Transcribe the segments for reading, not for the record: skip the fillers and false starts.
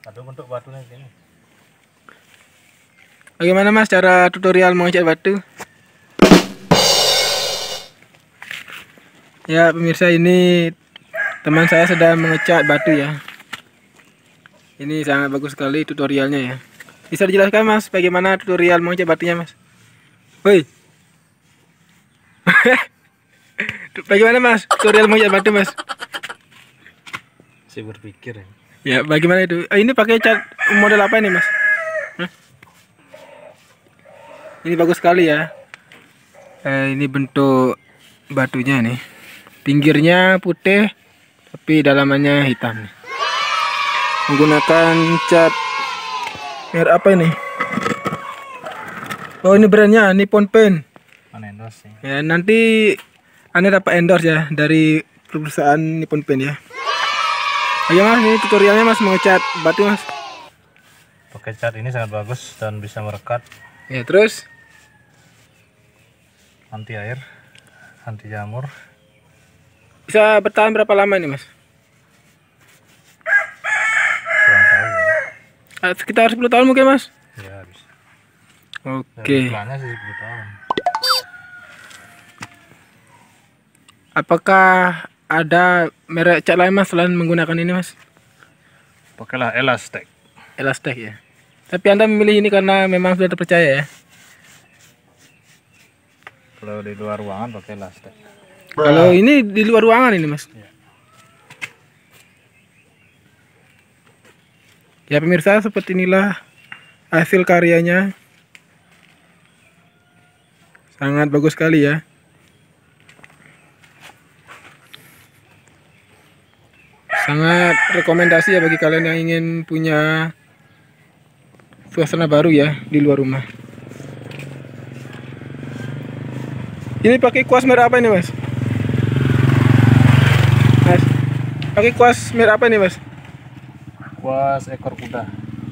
Ada bentuk batunya gini. Bagaimana Mas cara tutorial mengecat batu? Ya pemirsa, ini teman saya sedang mengecat batu ya. Ini sangat bagus sekali tutorialnya ya. Bisa dijelaskan Mas bagaimana tutorial mengecat batunya Mas? Woi. Bagaimana Mas tutorial mengecat batu Mas? Saya berpikir ya. Ya bagaimana itu? Ini pakai cat model apa ini Mas? Hah? Ini bagus sekali ya. Ini bentuk batunya nih. Pinggirnya putih tapi dalamannya hitam nih. Menggunakan cat merek apa ini? Oh ini brandnya Nippon Paint. Endorse sih. Ya nanti Anda dapat endorse ya dari perusahaan Nippon Paint ya. Ayo Mas, ini tutorialnya Mas mengecat batu Mas. Pakai cat ini sangat bagus dan bisa merekat. Ya terus Anti air, anti jamur. bisa bertahan berapa lama ini Mas? Kurang tahu ya. Sekitar 10 tahun mungkin Mas. Ya bisa. Oke. Iklannya sih 10 tahun. Apakah ada merek cat lain Mas selain menggunakan ini Mas? Pakailah Elastec. Elastec ya. Tapi Anda memilih ini karena memang sudah terpercaya ya. Kalau di luar ruangan pakai Elastec. Kalau ini di luar ruangan ini Mas. Ya. Ya pemirsa, seperti inilah hasil karyanya. Sangat bagus sekali ya. Sangat rekomendasi ya bagi kalian yang ingin punya suasana baru ya di luar rumah. Ini pakai kuas merek apa ini Mas? Mas, pakai kuas merek apa ini Mas? Kuas ekor kuda.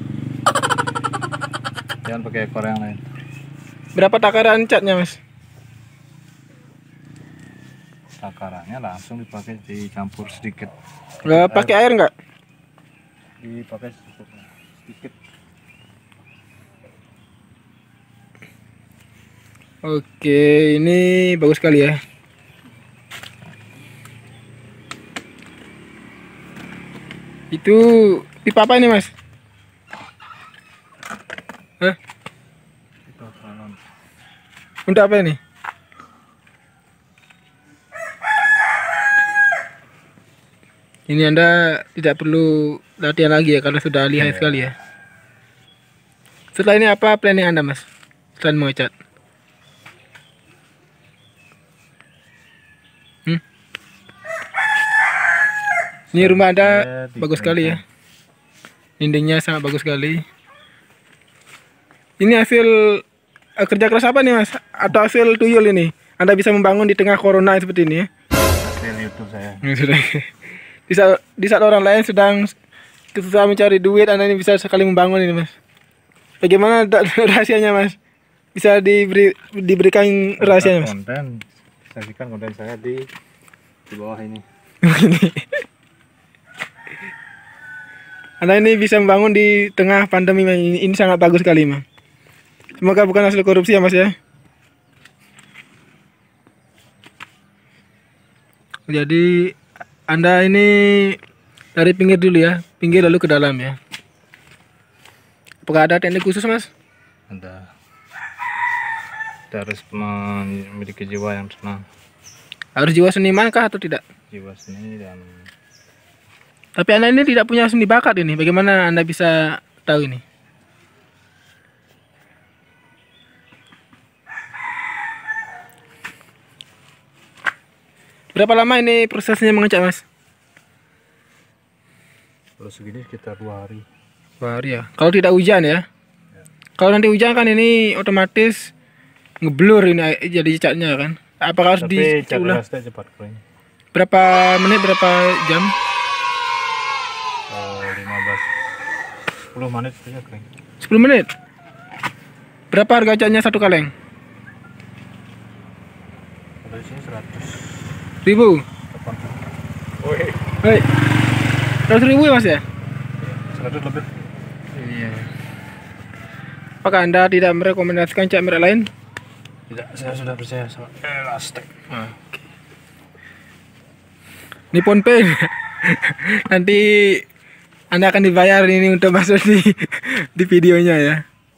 Jangan pakai ekor yang lain. Berapa takaran catnya Mas? Takarannya langsung dipakai, dicampur sedikit. Nggak pakai air nggak? Dipakai sedikit. Oke, ini bagus sekali ya. Itu pipa apa ini Mas? Hah? Itu salon. Untuk apa ini? Ini Anda tidak perlu latihan lagi ya karena sudah lihai sekali ya. Setelah ini apa planning Anda Mas? Selain mengecat. Ini rumah Anda bagus sekali ya. Dindingnya sangat bagus sekali. Ini hasil kerja keras apa nih Mas? Atau hasil tuyul ini? Anda bisa membangun di tengah corona seperti ini ya? Hasil YouTube saya. Di saat orang lain sedang kesusahan mencari duit, Anda ini bisa sekali membangun ini Mas. Bagaimana rahasianya Mas? Bisa diberikan rahasianya Mas? Konten, saksikan konten saya di bawah ini. Anda ini bisa membangun di tengah pandemi ini sangat bagus sekali Mas. Semoga bukan hasil korupsi ya Mas ya. Jadi Anda ini dari pinggir dulu ya, pinggir lalu ke dalam ya. Apakah ada teknik khusus Mas? Ada. Kita harus memiliki jiwa yang tenang. Harus jiwa seniman kah atau tidak? Jiwa seni dan Tapi Anda ini tidak punya seni bakat ini. Bagaimana Anda bisa tahu ini? Berapa lama ini prosesnya mengecat Mas? kalau segini sekitar 2 hari. 2 hari ya. Kalau tidak hujan ya. Kalau nanti hujan kan ini otomatis ngeblur ini jadi catnya kan. Apakah harus Tapi cat diulang? Elastec cepat kering. Berapa menit, berapa jam? 10 menit saja kering. 10 menit. Berapa harga catnya satu kaleng? Kalau di sini 100. 1000. Woi, Hei. 100.000 ya Mas ya? 100 lebih. Iya. Apakah Anda tidak merekomendasikan cat merek lain? Tidak, saya sudah percaya sama Elastek. Oke. Nippon Paint. Nanti Anda akan dibayar ini untuk masuk di videonya ya.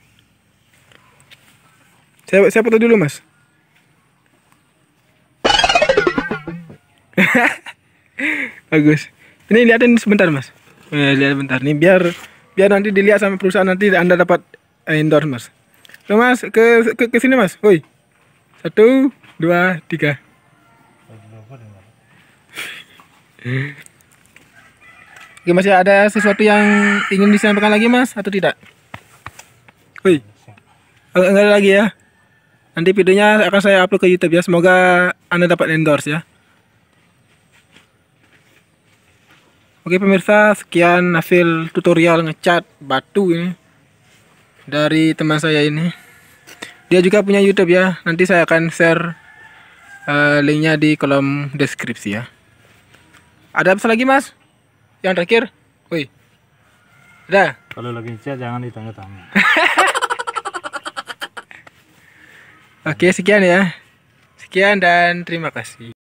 Saya foto dulu, Mas. Bagus. Ini lihatin sebentar, Mas. Lihat bentar nih biar nanti dilihat sama perusahaan, nanti Anda dapat endorse, Mas. Loh, Mas, ke sini, Mas. Woi. 1 2 3. Oke, masih ada sesuatu yang ingin disampaikan lagi, Mas, atau tidak? Woi. Enggak ada lagi ya. Nanti videonya akan saya upload ke YouTube ya. Semoga Anda dapat endorse ya. Oke pemirsa, sekian hasil tutorial ngecat batu ini dari teman saya ini. Dia juga punya YouTube ya. Nanti saya akan share linknya di kolom deskripsi ya. Ada apa lagi, Mas? Yang terakhir? Woi. Udah. Kalau lagi ngecat jangan ditanya-tanya. Oke, sekian ya. Sekian dan terima kasih.